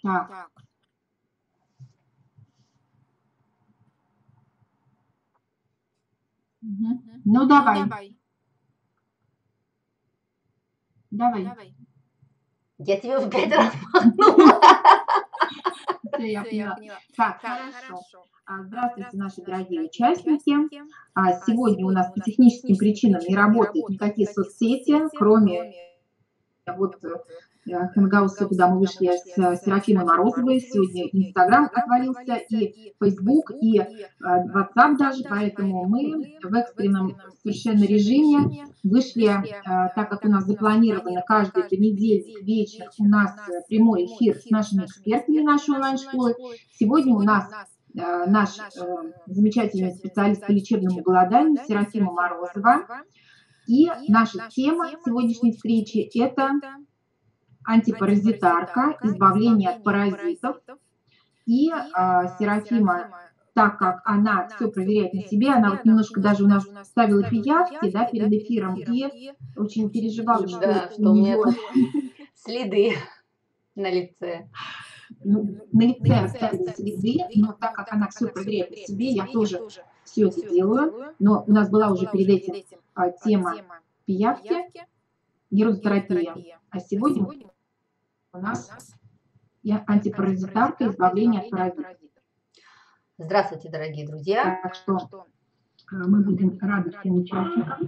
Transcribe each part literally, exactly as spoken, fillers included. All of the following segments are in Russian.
Так. Угу. Ну, давай. Давай. Давай. Я тебе уже пять раз махнула. Все, я поняла. Так, хорошо. Здравствуйте, наши дорогие участники. Сегодня у нас по техническим причинам не работают никакие соцсети, кроме вот Хэнгауса, куда мы вышли с Серафимой Морозовой. Сегодня Инстаграм отвалился, и Фейсбук, и WhatsApp даже, поэтому мы в экстренном совершенно режиме вышли, так как у нас запланировано каждый понедельник вечер у нас прямой эфир с нашими экспертами нашей онлайн-школы. Сегодня у нас наш замечательный специалист по лечебному голоданию Серафима Морозова. И наша тема сегодняшней встречи – это антипаразитарка, избавление от паразитов. И а, Серафима, так как она все проверяет на себе, она вот немножко даже у нас ставила пиявки, да, перед эфиром, и очень переживала, что, да, что у меня следы на лице. Ну, на лице оставили следы, но так как она все проверяет на себе, я тоже все это делаю. Но у нас была уже перед этим а, тема пиявки, герозотерапия. А сегодня у нас антипаразитарка, избавление от паразитов. Здравствуйте, дорогие друзья. Так что мы будем рады всем участникам.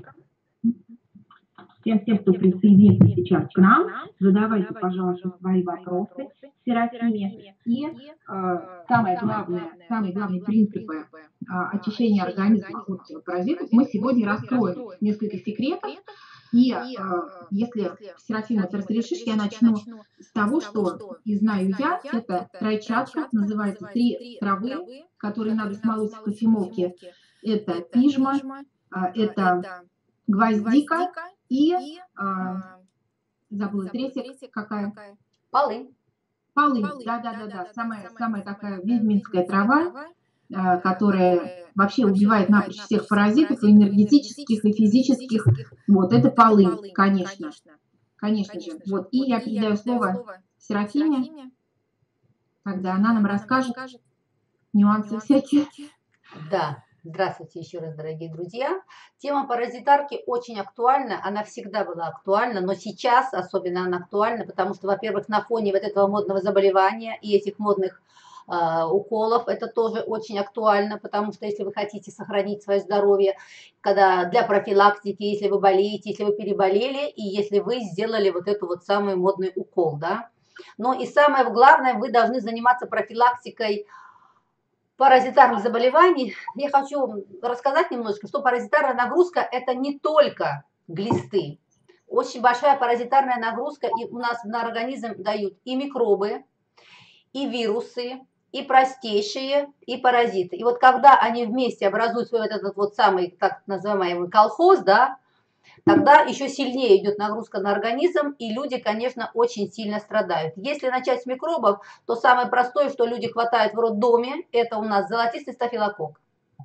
Всем, всем, кто присоединится сейчас к нам, задавайте, пожалуйста, свои вопросы Серафиме. И э, самое главное, самые главные принципы э, очищения организма от паразитов мы сегодня раскроем. Несколько секретов. И э, если, Серафима, ты разрешишь, я начну с того, что и знаю я, это тройчатка, называется три травы, которые надо смолоть в кофемолке. Это пижма, э, это гвоздика и, э, забыла, третья какая? Полынь. Полынь, да-да-да, самая, самая такая ведьминская трава, э, которая вообще убивает напрочь всех паразитов, и энергетических, и физических. Вот, это полынь, конечно, конечно же. Вот, и я передаю слово Серафиме, когда она нам расскажет нюансы всякие. Да. Здравствуйте еще раз, дорогие друзья. Тема паразитарки очень актуальна, она всегда была актуальна, но сейчас особенно она актуальна, потому что, во-первых, на фоне вот этого модного заболевания и этих модных э, уколов это тоже очень актуально, потому что если вы хотите сохранить свое здоровье, когда для профилактики, если вы болеете, если вы переболели и если вы сделали вот эту вот самый модный укол, да. Но и самое главное, вы должны заниматься профилактикой паразитарных заболеваний. Я хочу рассказать немножко, что паразитарная нагрузка – это не только глисты. Очень большая паразитарная нагрузка, и у нас на организм дают и микробы, и вирусы, и простейшие, и паразиты. И вот когда они вместе образуют свой вот этот вот самый, так называемый колхоз, да, тогда еще сильнее идет нагрузка на организм, и люди, конечно, очень сильно страдают. Если начать с микробов, то самое простое, что люди хватают в роддоме, это у нас золотистый стафилококк.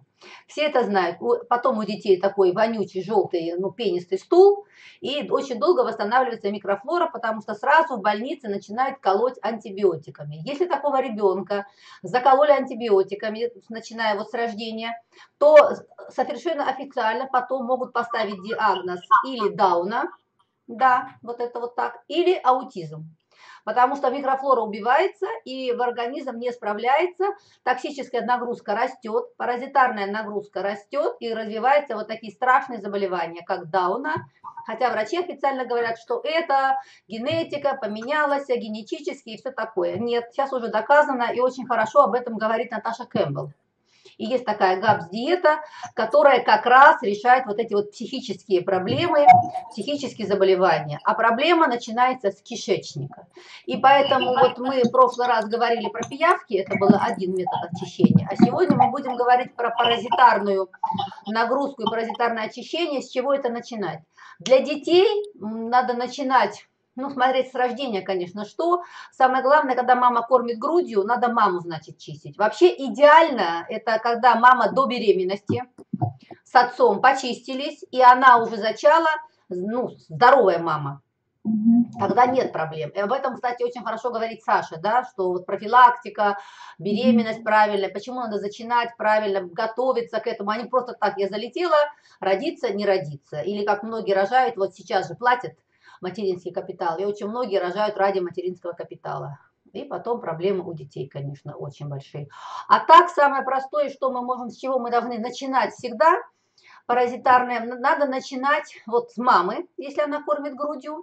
Все это знают. Потом у детей такой вонючий, желтый, ну, пенистый стул, и очень долго восстанавливается микрофлора, потому что сразу в больнице начинают колоть антибиотиками. Если такого ребенка закололи антибиотиками, начиная вот с рождения, то совершенно официально потом могут поставить диагноз или Дауна, да, вот это вот так, или аутизм. Потому что микрофлора убивается, и в организм не справляется, токсическая нагрузка растет, паразитарная нагрузка растет, и развиваются вот такие страшные заболевания, как Дауна. Хотя врачи официально говорят, что это генетика, поменялась, генетически и все такое. Нет, сейчас уже доказано, и очень хорошо об этом говорит Наташа Кэмпбелл. И есть такая гапс-диета, которая как раз решает вот эти вот психические проблемы, психические заболевания. А проблема начинается с кишечника. И поэтому вот мы в прошлый раз говорили про пиявки, это был один метод очищения. А сегодня мы будем говорить про паразитарную нагрузку и паразитарное очищение. С чего это начинать? Для детей надо начинать... Ну, смотреть с рождения, конечно, что. Самое главное, когда мама кормит грудью, надо маму, значит, чистить. Вообще идеально, это когда мама до беременности с отцом почистились, и она уже зачала, ну, здоровая мама. Тогда нет проблем. И об этом, кстати, очень хорошо говорит Саша, да, что вот профилактика, беременность правильная, почему надо начинать правильно, готовиться к этому, а не просто так, я залетела, родиться, не родиться. Или как многие рожают, вот сейчас же платят материнский капитал, и очень многие рожают ради материнского капитала. И потом проблемы у детей, конечно, очень большие. А так, самое простое, что мы можем, с чего мы должны начинать всегда, паразитарное, надо начинать вот с мамы, если она кормит грудью.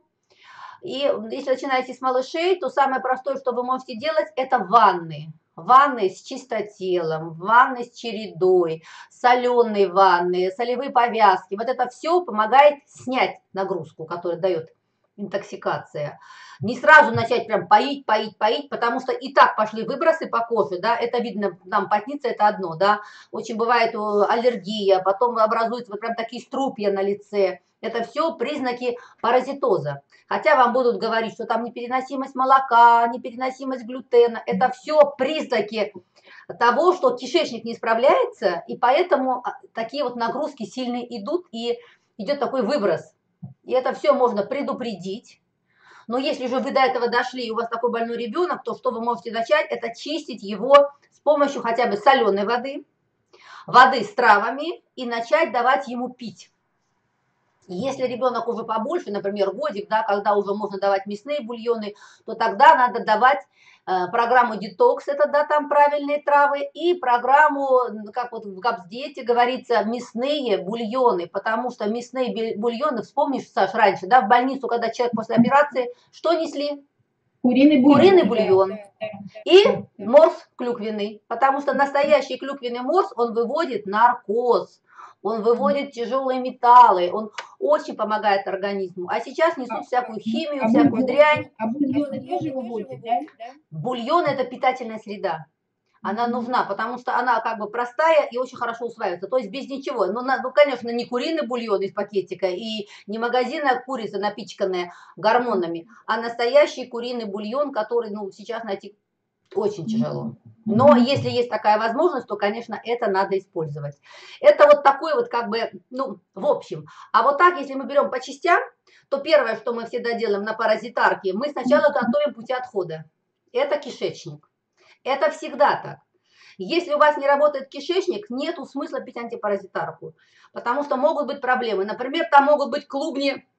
И если начинаете с малышей, то самое простое, что вы можете делать, это ванны. Ванны с чистотелом, ванны с чередой, соленые ванны, солевые повязки. Вот это все помогает снять нагрузку, которую дает интоксикация. Не сразу начать прям поить, поить, поить, потому что и так пошли выбросы по коже, да, это видно, там потница это одно, да, очень бывает аллергия, потом образуются вот прям такие струпья на лице. Это все признаки паразитоза. Хотя вам будут говорить, что там непереносимость молока, непереносимость глютена. Это все признаки того, что кишечник не справляется, и поэтому такие вот нагрузки сильные идут, и идет такой выброс. И это все можно предупредить. Но если же вы до этого дошли, и у вас такой больной ребенок, то что вы можете начать, это чистить его с помощью хотя бы соленой воды, воды с травами, и начать давать ему пить. Если ребенок уже побольше, например, годик, да, когда уже можно давать мясные бульоны, то тогда надо давать э, программу детокс, это да, там правильные травы, и программу, как вот в Габсдиете говорится, мясные бульоны, потому что мясные бульоны, вспомнишь, Саш, раньше, да, в больницу, когда человек после операции, что несли? Куриный бульон. Куриный бульон. И морс клюквенный, потому что настоящий клюквенный морс, он выводит наркоз. Он выводит тяжелые металлы, он очень помогает организму. А сейчас несут всякую химию, а всякую бульон, дрянь. А бульоны тоже выводят, да? Бульон – это питательная среда. Она нужна, потому что она как бы простая и очень хорошо усваивается. То есть без ничего. Ну, на, ну конечно, не куриный бульон из пакетика и не магазинная курица, напичканная гормонами, а настоящий куриный бульон, который ну, сейчас найти очень тяжело. Но если есть такая возможность, то, конечно, это надо использовать. Это вот такой вот как бы, ну, в общем. А вот так, если мы берем по частям, то первое, что мы всегда делаем на паразитарке, мы сначала готовим пути отхода. Это кишечник. Это всегда так. Если у вас не работает кишечник, нету смысла пить антипаразитарку, потому что могут быть проблемы. Например, там могут быть клубни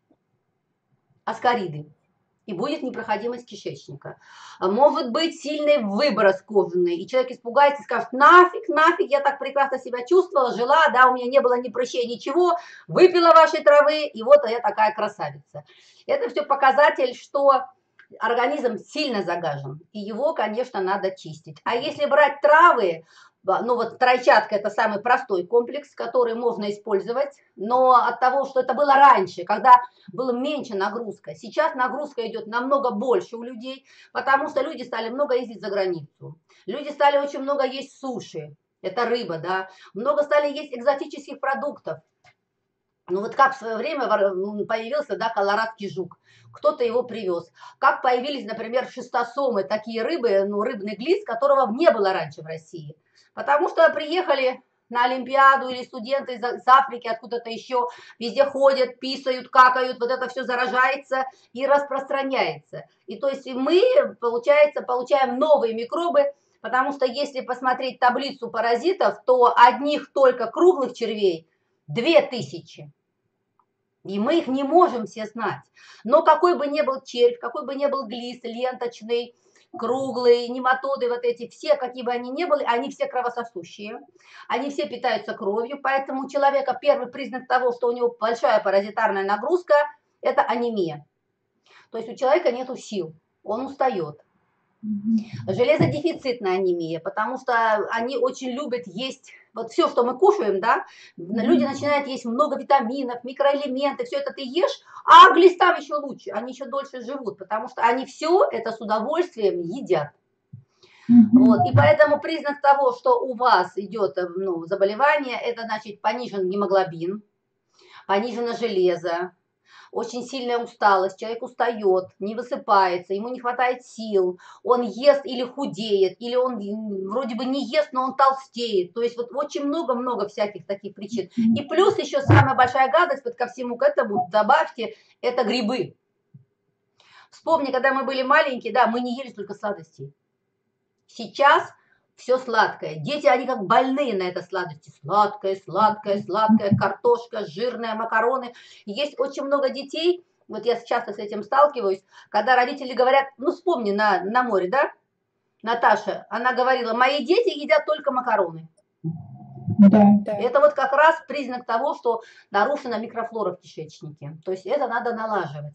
аскариды, и будет непроходимость кишечника. Может быть сильный выброс кожаный, и человек испугается и скажет, нафиг, нафиг, я так прекрасно себя чувствовала, жила, да, у меня не было ни прыщей, ничего, выпила вашей травы, и вот я такая красавица. Это все показатель, что организм сильно загажен, и его, конечно, надо чистить. А если брать травы, ну вот тройчатка – это самый простой комплекс, который можно использовать, но от того, что это было раньше, когда была меньше нагрузка, сейчас нагрузка идет намного больше у людей, потому что люди стали много ездить за границу, люди стали очень много есть суши, это рыба, да, много стали есть экзотических продуктов. Ну вот как в свое время появился, да, колорадский жук, кто-то его привез. Как появились, например, шестосомы, такие рыбы, ну рыбный глист, которого не было раньше в России. Потому что приехали на Олимпиаду или студенты из Африки, откуда-то еще, везде ходят, писают, какают, вот это все заражается и распространяется. И то есть мы, получается, получаем новые микробы, потому что если посмотреть таблицу паразитов, то одних только круглых червей две тысячи. И мы их не можем все знать. Но какой бы ни был червь, какой бы ни был глист, ленточный, круглые, нематоды, вот эти все, какие бы они ни были, они все кровососущие, они все питаются кровью, поэтому у человека первый признак того, что у него большая паразитарная нагрузка, это анемия. То есть у человека нету сил, он устает. Железодефицитная анемия, потому что они очень любят есть, вот все, что мы кушаем, да, люди начинают есть много витаминов, микроэлементы, все это ты ешь, а глистам еще лучше, они еще дольше живут, потому что они все это с удовольствием едят. Вот, и поэтому признак того, что у вас идет ну, заболевание, это значит понижен гемоглобин, понижено железо, очень сильная усталость, человек устает, не высыпается, ему не хватает сил, он ест или худеет, или он вроде бы не ест, но он толстеет. То есть вот очень много-много всяких таких причин. И плюс еще самая большая гадость, вот ко всему к этому добавьте, это грибы. Вспомни, когда мы были маленькие, да, мы не ели столько сладостей. Сейчас все сладкое. Дети, они как больные на это сладости. Сладкое, сладкое, сладкое, картошка, жирная, макароны. Есть очень много детей, вот я часто с этим сталкиваюсь, когда родители говорят, ну вспомни на, на море, да, Наташа, она говорила, мои дети едят только макароны. Да. Это вот как раз признак того, что нарушена микрофлора в кишечнике. То есть это надо налаживать.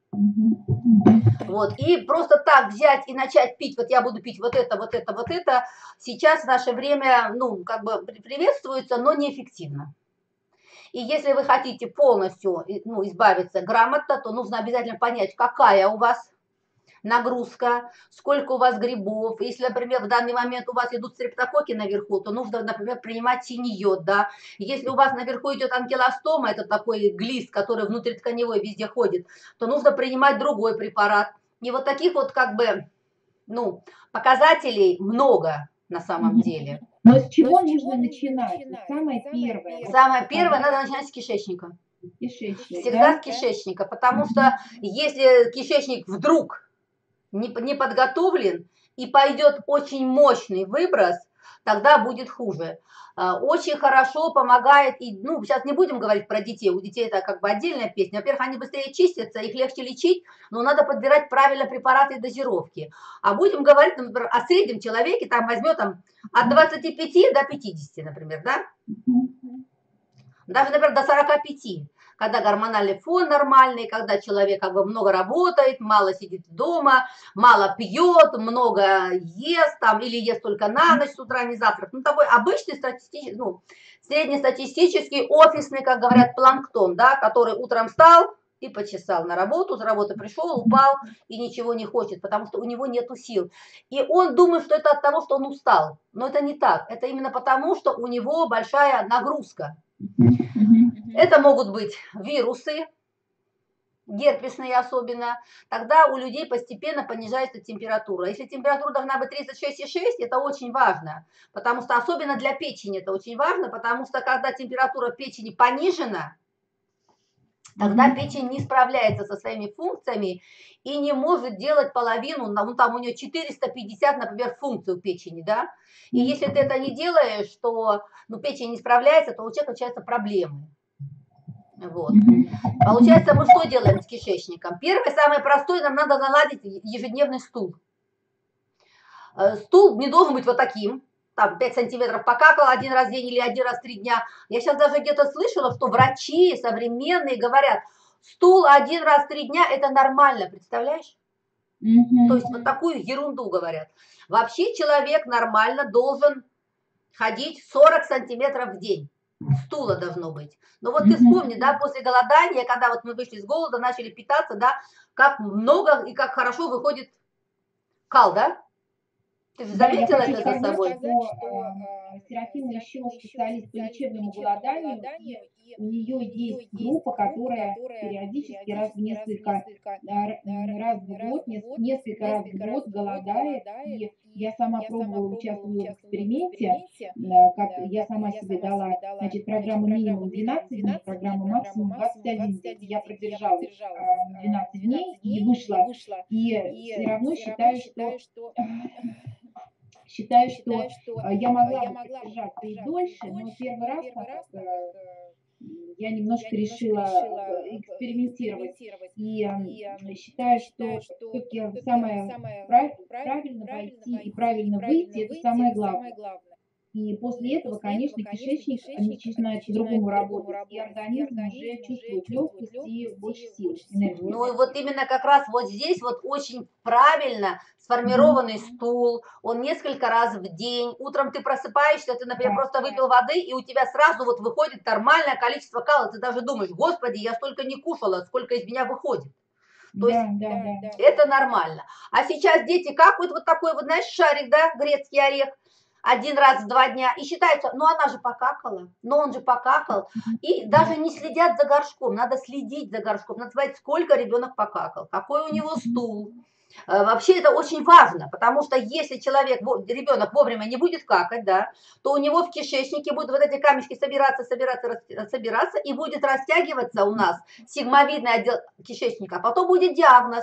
Вот. И просто так взять и начать пить, вот я буду пить вот это, вот это, вот это, сейчас в наше время, ну, как бы приветствуется, но неэффективно. И если вы хотите полностью, ну, избавиться грамотно, то нужно обязательно понять, какая у вас нагрузка, сколько у вас грибов. Если, например, в данный момент у вас идут стрептококки наверху, то нужно, например, принимать синий йод, да. Если у вас наверху идет анкилостома, это такой глист, который внутритканевой везде ходит, то нужно принимать другой препарат. И вот таких вот как бы, ну, показателей много на самом деле. Но с чего Но нужно начинать? начинать? Самое первое. Самое первое, надо начинать с кишечника. Кишечник, Всегда да? с кишечника, потому что если кишечник вдруг не, не подготовлен и пойдет очень мощный выброс, тогда будет хуже. Очень хорошо помогает, и, ну, сейчас не будем говорить про детей, у детей это как бы отдельная песня. Во-первых, они быстрее чистятся, их легче лечить, но надо подбирать правильно препараты и дозировки. А будем говорить, например, о среднем человеке, там возьмет там, от двадцати пяти до пятидесяти, например, да? Даже, например, до сорока пяти. Когда гормональный фон нормальный, когда человек как бы много работает, мало сидит дома, мало пьет, много ест, там, или ест только на ночь, с утра не завтрак. Ну, такой обычный статистический, ну, среднестатистический, офисный, как говорят, планктон, да, который утром встал и почесал на работу, с работы пришел, упал и ничего не хочет, потому что у него нету сил. И он думает, что это от того, что он устал. Но это не так. Это именно потому, что у него большая нагрузка. Это могут быть вирусы, герпесные особенно. Тогда у людей постепенно понижается температура. Если температура должна быть тридцать шесть и шесть, это очень важно. Потому что особенно для печени это очень важно, потому что когда температура печени понижена, тогда печень не справляется со своими функциями и не может делать половину, ну там у нее четыреста пятьдесят, например, функций у печени, да. И если ты это не делаешь, то ну, печень не справляется, то у человека начинаются проблемы. Вот. Получается, мы что делаем с кишечником? Первое, самое простое, нам надо наладить ежедневный стул. Стул не должен быть вот таким. Там пять сантиметров покакал один раз в день или один раз в три дня. Я сейчас даже где-то слышала, что врачи современные говорят, стул один раз в три дня это нормально, представляешь? Mm-hmm. То есть вот такую ерунду говорят. Вообще человек нормально должен ходить сорок сантиметров в день. Стула должно быть. Но вот ты вспомни, да, после голодания, когда вот мы вышли с голода, начали питаться, да, как много и как хорошо выходит кал, да? Ты же заметила да, это за собой? Сказать, что э, Серафима еще специалист по лечебному голоданию, и у нее есть группа, которая периодически раз в несколько раз в год, несколько раз в год голодает, и я сама пробовала, участвовала в эксперименте, как я сама себе дала, значит, программу минимум двенадцать дней, программу максимум двадцать один день. Я продержалась двенадцать дней и вышла, и все равно считаю, что... Считаю, что я могла бы продержаться и дольше, но первый раз я немножко решила экспериментировать. И считаю, что все-таки самое правильно войти и правильно выйти, это самое главное. И после этого, конечно, кишечник начинает по-другому работать, и организм уже чувствует легкость и больше сил, энергии. Ну и вот именно как раз вот здесь вот очень правильно сформированный mm-hmm. стул, он несколько раз в день. Утром ты просыпаешься, ты, например, да, просто выпил воды, и у тебя сразу вот выходит нормальное количество кала. Ты даже думаешь, господи, я столько не кушала, сколько из меня выходит. То да, есть да, да. это нормально. А сейчас дети какают вот такой вот, знаешь, шарик, да, грецкий орех, один раз в два дня, и считается, ну она же покакала, но он же покакал, и даже не следят за горшком, надо следить за горшком, надо смотреть, сколько ребенок покакал, какой у него стул. Вообще это очень важно, потому что если человек, ребенок вовремя не будет какать, да, то у него в кишечнике будут вот эти камешки собираться, собираться, собираться, и будет растягиваться у нас сигмовидный отдел кишечника, а потом будет диагноз.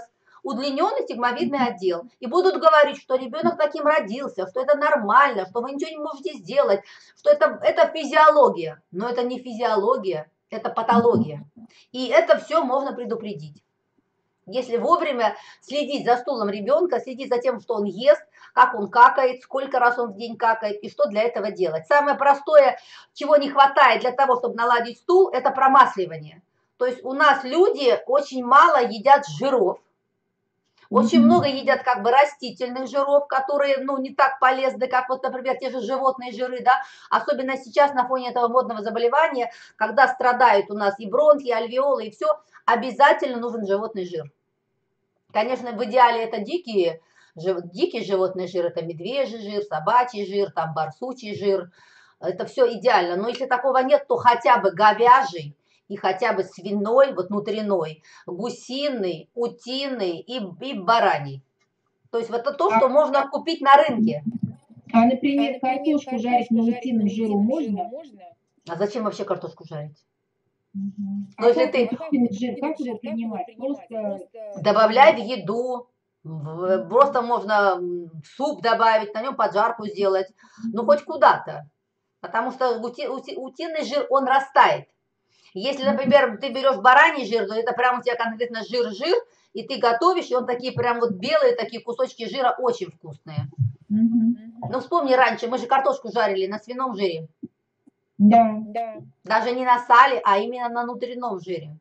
удлиненный стигмовидный отдел. И будут говорить, что ребенок таким родился, что это нормально, что вы ничего не можете сделать, что это, это физиология. Но это не физиология, это патология. И это все можно предупредить. Если вовремя следить за стулом ребенка, следить за тем, что он ест, как он какает, сколько раз он в день какает и что для этого делать. Самое простое, чего не хватает для того, чтобы наладить стул, это промасливание. То есть у нас люди очень мало едят жиров, очень mm-hmm. много едят как бы растительных жиров, которые, ну, не так полезны, как вот, например, те же животные жиры, да, особенно сейчас на фоне этого модного заболевания, когда страдают у нас и бронхи, и альвеолы, и все, обязательно нужен животный жир. Конечно, в идеале это дикие, дикий животный жир, это медвежий жир, собачий жир, там барсучий жир, это все идеально, но если такого нет, то хотя бы говяжий, и хотя бы свиной, вот внутренной, гусиный, утиный и, и бараний. То есть вот это то, что а, можно купить на рынке. А, например, картошку жарить на утином жиру можно? А зачем вообще картошку жарить? Угу. Но а если ты... жир, как его принимать? Просто... Добавляй в еду. Просто можно суп добавить, на нем поджарку сделать. Ну, хоть куда-то. Потому что ути, ути, утиный жир, он растает. Если, например, ты берешь бараний жир, то это прям у тебя конкретно жир-жир, и ты готовишь, и он такие прям вот белые, такие кусочки жира очень вкусные. Mm-hmm. Ну, вспомни раньше, мы же картошку жарили на свином жире. Да, да. Даже не на сале, а именно на внутреннем жире.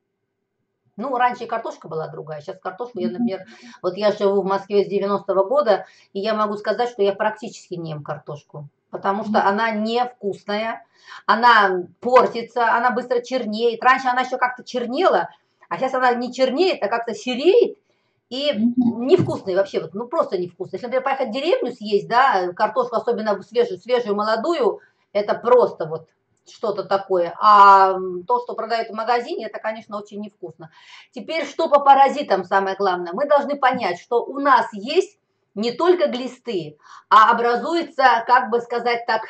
Ну, раньше и картошка была другая, сейчас картошку я, например, вот я живу в Москве с девяностого года, и я могу сказать, что я практически не ем картошку. Потому что она невкусная, она портится, она быстро чернеет. Раньше она еще как-то чернела, а сейчас она не чернеет, а как-то сереет и невкусная вообще, вот, ну просто невкусная. Если, например, поехать в деревню съесть, да, картошку, особенно свежую, свежую, молодую, это просто вот что-то такое. А то, что продают в магазине, это, конечно, очень невкусно. Теперь, что по паразитам самое главное? Мы должны понять, что у нас есть не только глисты, а образуется, как бы сказать так,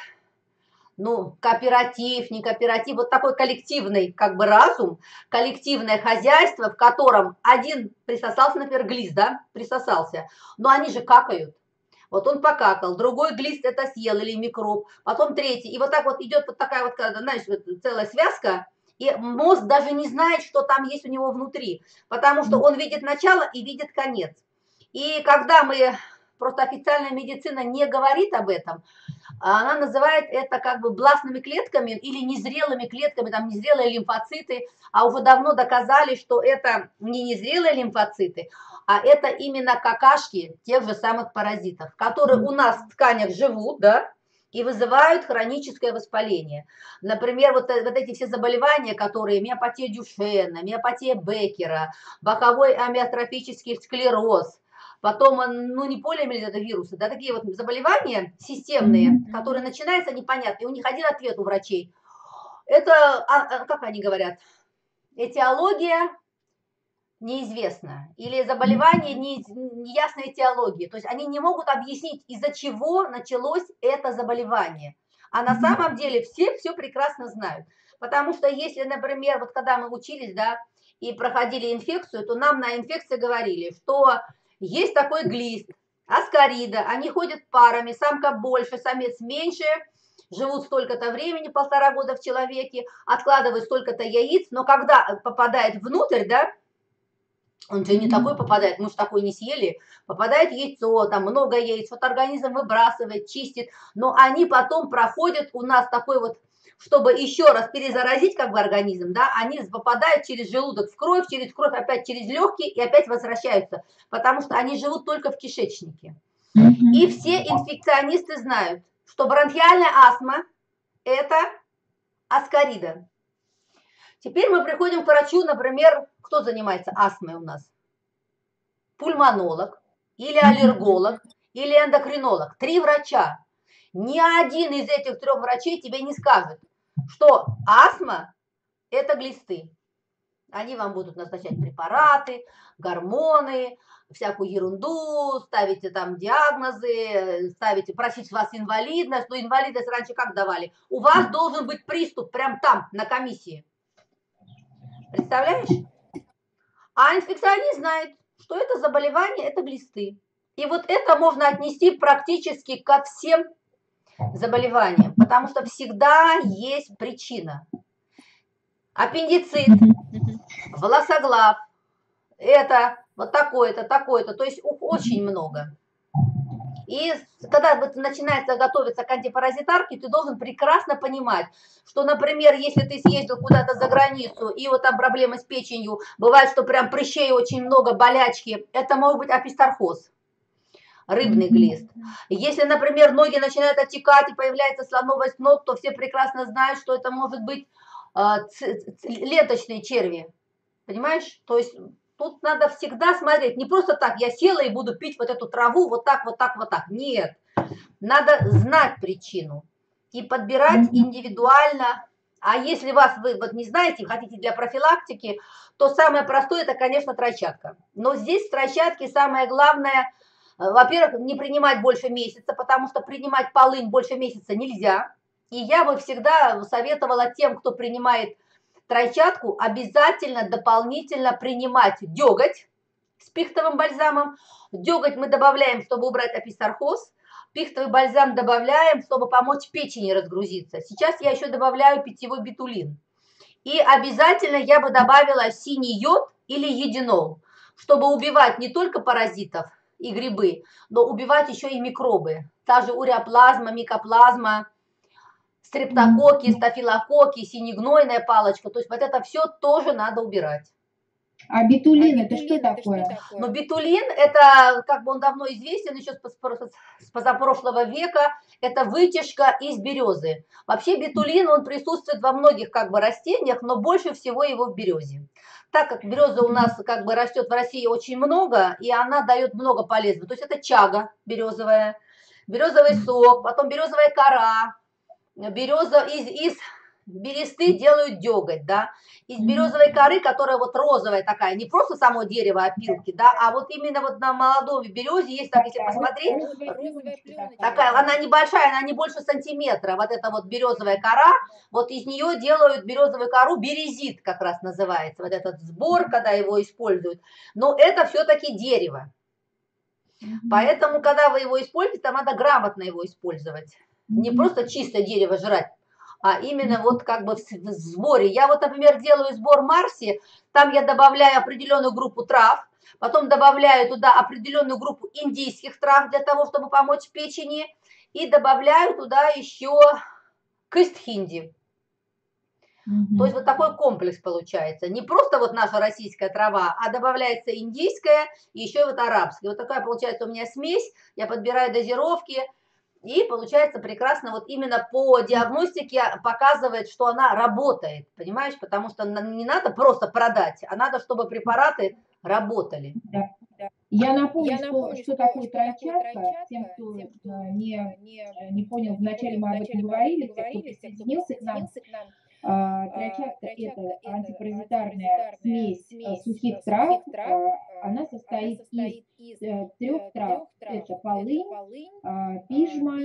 ну, кооператив, не кооператив, вот такой коллективный как бы разум, коллективное хозяйство, в котором один присосался, например, глист, да, присосался, но они же какают. Вот он покакал, другой глист это съел или микроб, потом третий. И вот так вот идет вот такая вот, знаешь, вот целая связка, и мозг даже не знает, что там есть у него внутри, потому что он видит начало и видит конец. И когда мы... Просто официальная медицина не говорит об этом. Она называет это как бы бластными клетками или незрелыми клетками, там незрелые лимфоциты, а уже давно доказали, что это не незрелые лимфоциты, а это именно какашки тех же самых паразитов, которые у нас в тканях живут, да, и вызывают хроническое воспаление. Например, вот, вот эти все заболевания, которые миопатия Дюшена, миопатия Беккера, боковой амиотрофический склероз, потом, ну, не полиомиелит, это вирусы, да, такие вот заболевания системные, mm-hmm. которые начинаются непонятно, и у них один ответ у врачей. Это, как они говорят, этиология неизвестна, или заболевание не, неясной этиологии, то есть они не могут объяснить, из-за чего началось это заболевание. А на самом деле все все прекрасно знают, потому что если, например, вот когда мы учились, да, и проходили инфекцию, то нам на инфекции говорили, что есть такой глист, аскарида, они ходят парами, самка больше, самец меньше, живут столько-то времени, полтора года в человеке, откладывают столько-то яиц, но когда попадает внутрь, да, он же не такой попадает, мы же такой не съели, попадает яйцо, там много яиц, вот организм выбрасывает, чистит, но они потом проходят у нас такой вот, чтобы еще раз перезаразить как бы организм, да, они попадают через желудок в кровь, через кровь опять через легкие и опять возвращаются, потому что они живут только в кишечнике. И все инфекционисты знают, что бронхиальная астма – это аскарида. Теперь мы приходим к врачу, например, кто занимается астмой у нас? Пульмонолог, или аллерголог, или эндокринолог. Три врача. Ни один из этих трех врачей тебе не скажет, что астма – это глисты. Они вам будут назначать препараты, гормоны, всякую ерунду, ставите там диагнозы, ставите, просить с вас инвалидность. Но инвалидность раньше как давали? У вас должен быть приступ прям там, на комиссии. Представляешь? А инфекционист знает, что это заболевание, это глисты. И вот это можно отнести практически ко всем заболеваниям, потому что всегда есть причина. Аппендицит, волосоглав, это вот такое-то, такое-то, то есть очень много. И когда вот начинается готовиться к антипаразитарке, ты должен прекрасно понимать, что, например, если ты съездил куда-то за границу, и вот там проблемы с печенью, бывает, что прям прыщей очень много, болячки, это может быть апистархоз, рыбный глист. Если, например, ноги начинают отекать и появляется слоновость ног, то все прекрасно знают, что это может быть э, ленточные черви, понимаешь? То есть тут надо всегда смотреть, не просто так, я села и буду пить вот эту траву вот так, вот так, вот так. Нет, надо знать причину и подбирать индивидуально. А если вас вы вот не знаете, хотите для профилактики, то самое простое это, конечно, тройчатка. Но здесь в тройчатке самое главное, во-первых, не принимать больше месяца, потому что принимать полынь больше месяца нельзя. И я бы всегда советовала тем, кто принимает тройчатку, обязательно дополнительно принимать деготь с пихтовым бальзамом. Деготь мы добавляем, чтобы убрать апистархоз. Пихтовый бальзам добавляем, чтобы помочь печени разгрузиться. Сейчас я еще добавляю питьевой бетулин. И обязательно я бы добавила синий йод или единол, чтобы убивать не только паразитов и грибы, но убивать еще и микробы. Та же уреоплазма, микоплазма, стрептококки, стафилококки, синегнойная палочка. То есть вот это все тоже надо убирать. А бетулин, а это, бетулин что, это такое? что такое? Ну, бетулин, это, как бы он давно известен, еще с позапрошлого века, это вытяжка из березы. Вообще бетулин, он присутствует во многих как бы растениях, но больше всего его в березе. Так как береза у нас как бы растет в России очень много, и она дает много полезного. То есть это чага березовая, березовый сок, потом березовая кора, береза из... из бересты делают деготь, да, из березовой коры, которая вот розовая такая, не просто само дерево опилки, да, а вот именно вот на молодом березе есть, так если посмотреть, такая, она небольшая, она не больше сантиметра, вот эта вот березовая кора, вот из нее делают березовую кору, березит как раз называется, вот этот сбор, когда его используют, но это все-таки дерево, поэтому, когда вы его используете, там надо грамотно его использовать, не просто чисто дерево жрать, а именно вот как бы в сборе. Я вот, например, делаю сбор Марси, там я добавляю определенную группу трав, потом добавляю туда определенную группу индийских трав для того, чтобы помочь печени, и добавляю туда еще кыстхинди. Mm-hmm. То есть вот такой комплекс получается. Не просто вот наша российская трава, а добавляется индийская и еще вот арабская. Вот такая получается у меня смесь, я подбираю дозировки. И получается прекрасно, вот именно по диагностике показывает, что она работает, понимаешь, потому что не надо просто продать, а надо, чтобы препараты работали. Да. Я напомню, Я напомню что, что, что такое тройчатка, тем, кто не, не, не понял, вначале мы об этом говорили, те, кто присоединился к нам. Тройчатка – это антипаразитарная смесь сухих трав, она состоит из трех трав, это полынь, пижма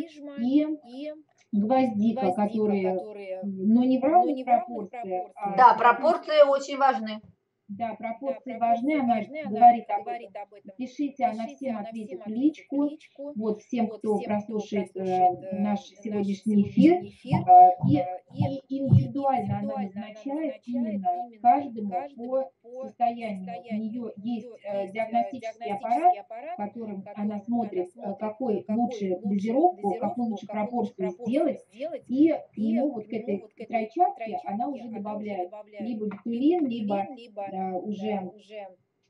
и гвоздика, которые, но не в равных пропорциях. Да, пропорции очень важны. Да, пропорции да, важны, она важны, говорит, об, говорит об этом. Пишите, она всем ответит в личку. личку. Вот всем, вот кто всем, прослушает, кто прослушает э, наш сегодняшний эфир. эфир. Э, и, и, и индивидуально она назначает именно каждому, каждому по состоянию. У нее есть э, диагностический аппарат, которым она смотрит, э, какой лучше дозировку, какую лучше пропорцию сделать. И к нему, вот к этой тройчатке, она уже добавляет либо бетулин, либо уже, да, уже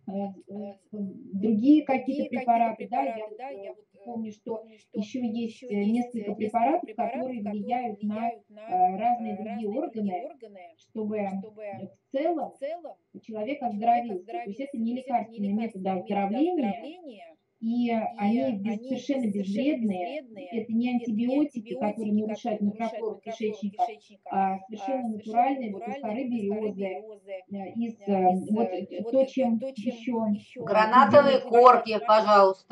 э, другие какие-то препараты, да, я, да, я вот помню, что, помню, что еще есть еще несколько препаратов, препаратов, которые влияют, которые влияют на, на разные другие органы, органы чтобы, чтобы в целом, в целом человек оздоровился. То есть это не лекарственные методы оздоровления, и, и они без, они совершенно безвредные, безвредные, это не антибиотики, антибиотики которые нарушают микрофлору кишечника, кишечника, а совершенно а, натуральные, вот из коры березы, из, из вот, вот то, чем, чем еще... Гранатовые корки, пожалуйста.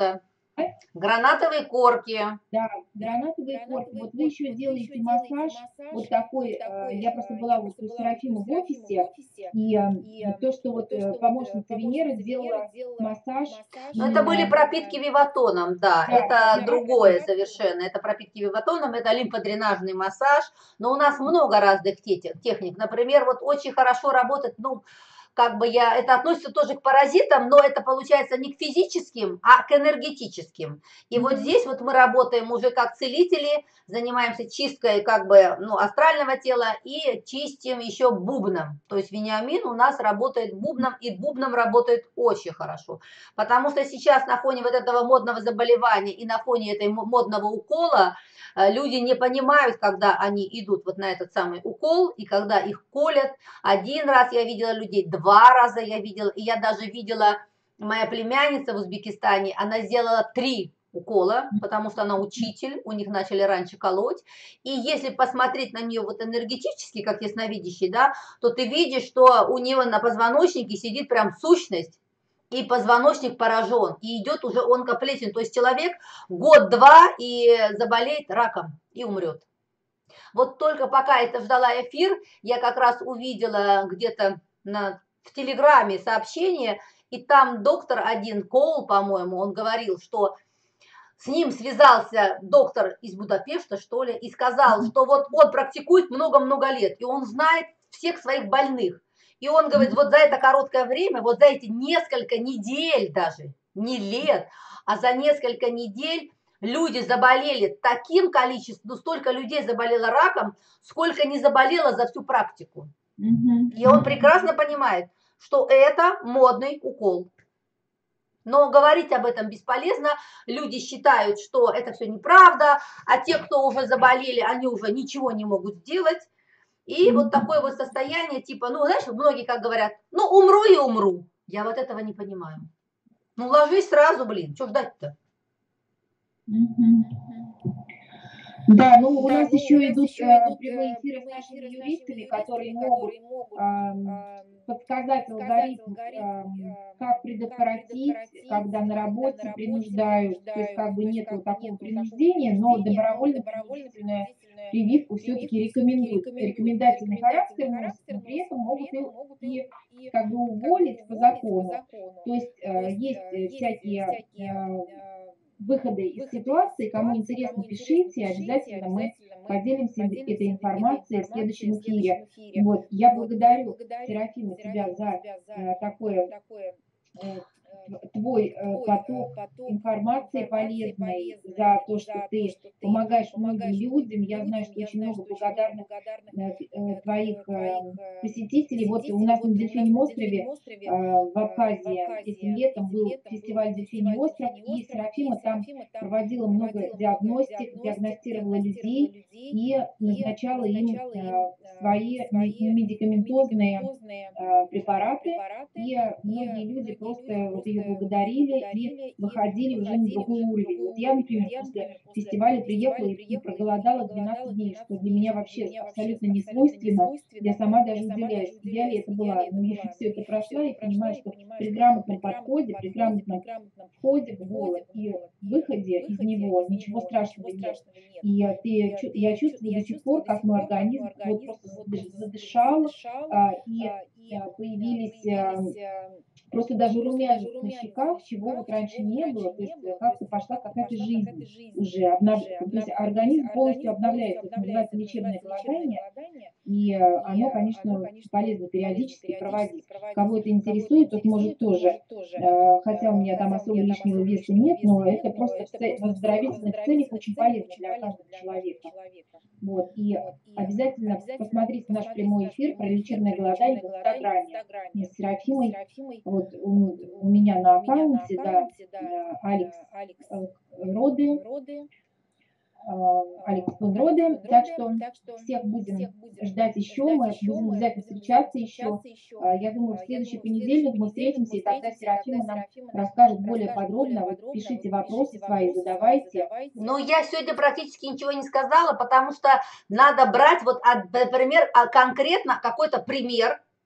Гранатовые корки. Да, гранатовые корки. Вот вы еще делаете массаж, вот такой, я просто была вот у Серафимы в офисе, и то, что вот помощница Венеры делала массаж. Но это были пропитки виватоном, да, да это да, другое да, совершенно. Это пропитки виватоном, это лимфодренажный массаж. Но у нас много разных техник. Например, вот очень хорошо работает, ну, как бы я, это относится тоже к паразитам, но это получается не к физическим, а к энергетическим. И mm-hmm. вот здесь вот мы работаем уже как целители, занимаемся чисткой как бы, ну, астрального тела и чистим еще бубном. То есть вениамин у нас работает бубном, и бубном работает очень хорошо. Потому что сейчас на фоне вот этого модного заболевания и на фоне этой модного укола люди не понимают, когда они идут вот на этот самый укол, и когда их колят. Один раз я видела людей, два раза я видела, и я даже видела, моя племянница в Узбекистане, она сделала три укола, потому что она учитель, у них начали раньше колоть. И если посмотреть на нее вот энергетически, как ясновидящий, да, то ты видишь, что у нее на позвоночнике сидит прям сущность, и позвоночник поражен, и идет уже онкоплесень. То есть человек год-два и заболеет раком и умрет. Вот только пока это ждала эфир, я как раз увидела где-то на, в Телеграме сообщение, и там доктор один, Коул, по-моему, он говорил, что с ним связался доктор из Будапешта, что ли, и сказал, что вот он практикует много-много лет, и он знает всех своих больных. И он говорит, вот за это короткое время, вот за эти несколько недель даже, не лет, а за несколько недель люди заболели таким количеством, ну столько людей заболело раком, сколько не заболело за всю практику. И он прекрасно понимает, что это модный укол. Но говорить об этом бесполезно, люди считают, что это все неправда, а те, кто уже заболели, они уже ничего не могут сделать. И mm-hmm. вот такое вот состояние, типа, ну, знаешь, многие как говорят, ну, умру и умру. Я вот этого не понимаю. Ну, ложись сразу, блин, что ждать-то? Mm-hmm. Да, ну у да, нас ну, еще у нас идут, еще идут прямые эфиры с нашими юристами, которые могут э, подсказать алгоритм, э, как предотвратить, когда на работе принуждают, то есть как бы нету такого принуждения, но добровольно-принудительная прививку все-таки рекомендуют. Рекомендательный характер носит, но при этом могут и, и как бы уволить по закону. То есть э, есть всякие э, выходы из ситуации. Кому интересно, пишите, обязательно мы поделимся этой информацией в следующем эфире. Вот, я благодарю, Серафима, тебя за такое, твой поток информации полезной, за то, что ты помогаешь многим людям. Я знаю, что очень много благодарных твоих посетителей. Вот у нас на Дельфиньем острове в Абхазии этим летом был фестиваль Дельфиний остров, и Серафима там проводила много диагностик, диагностировала людей и назначала им свои медикаментозные препараты. И многие люди просто вот ее благодарили и выходили уже на другой уровень. Вот я, например, после фестиваля приехала и проголодала двенадцать дней, что для меня вообще абсолютно не свойственно. Я сама даже удивляюсь, я ли это была. Но я все это прошла и понимаю, что при грамотном подходе, при грамотном входе в голод и выходе из него ничего страшного нет. И ты, я чувствую до сих пор, как мой организм вот просто задышал, и появились просто даже румянец на щеках, чего вот раньше не было, то есть как-то пошла какая-то жизнь уже, обнов... то есть организм полностью обновляется, это называется лечебное голодание, и оно, конечно, полезно периодически проводить. Кого это интересует, тот может тоже, хотя у меня там особо лишнего веса нет, но это просто в оздоровительных целях очень полезно для каждого человека. Вот, и обязательно посмотрите наш прямой эфир про лечебное голодание в Инстаграме с Серафимой. Вот у, у меня на аккаунте, да, Алекс Роды, Алекс Роды, так что всех будем ждать еще, мы будем обязательно встречаться еще. Я думаю, в следующий понедельник мы встретимся, и тогда Серафима нам расскажет более подробно. Вот пишите вопросы свои, задавайте. Ну, я сегодня практически ничего не сказала, потому что надо брать, вот, например, конкретно какой-то пример,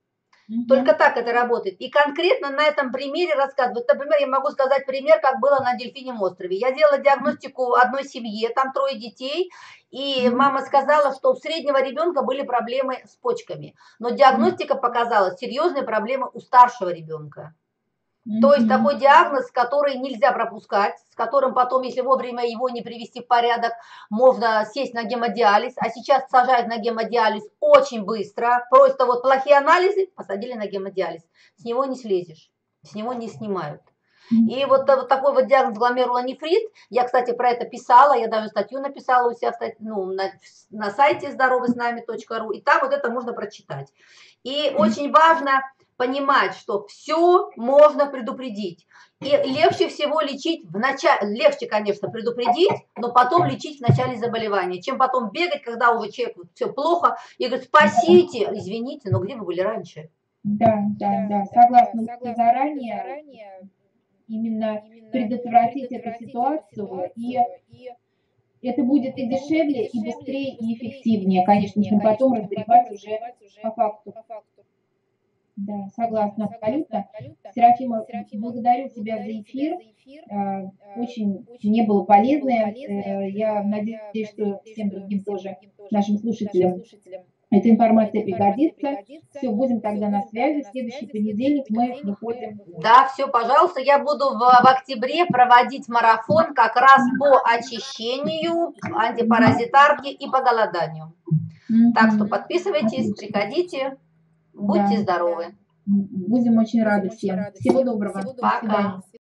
Угу. Только так это работает. И конкретно на этом примере рассказывать. Например, я могу сказать пример, как было на Дельфинем острове. Я делала диагностику одной семье, там трое детей, и мама сказала, что у среднего ребенка были проблемы с почками. Но диагностика показала серьезные проблемы у старшего ребенка. Mm-hmm. То есть такой диагноз, который нельзя пропускать, с которым потом, если вовремя его не привести в порядок, можно сесть на гемодиализ. А сейчас сажают на гемодиализ очень быстро. Просто вот плохие анализы, посадили на гемодиализ. С него не слезешь, с него не снимают. Mm-hmm. И вот, вот такой вот диагноз гломерулонефрит. Я, кстати, про это писала, я даже статью написала у себя ну, на, на сайте здоровый с нами точка ру. И там вот это можно прочитать. И mm-hmm. очень важно понимать, что все можно предупредить. И легче всего лечить в начале, легче, конечно, предупредить, но потом лечить в начале заболевания, чем потом бегать, когда уже человеку все плохо, и говорить, спасите, извините, но где вы были раньше? Да, да, да, согласна. Согласна. Заранее именно предотвратить эту ситуацию, и это будет и дешевле, и быстрее, и эффективнее, конечно, чем потом разбирать уже по факту. Да, согласна, абсолютно. Серафима, благодарю тебя за эфир. Очень мне было полезно. Я надеюсь, что всем другим тоже, нашим слушателям, эта информация пригодится. Все, будем тогда на связи. В следующий понедельник мы выходим. Да, все, пожалуйста. Я буду в, в октябре проводить марафон как раз по очищению, антипаразитарке и по голоданию. Mm-hmm. Так что подписывайтесь, приходите. Будьте да. здоровы. Будем очень рады всем. Всего доброго. Пока.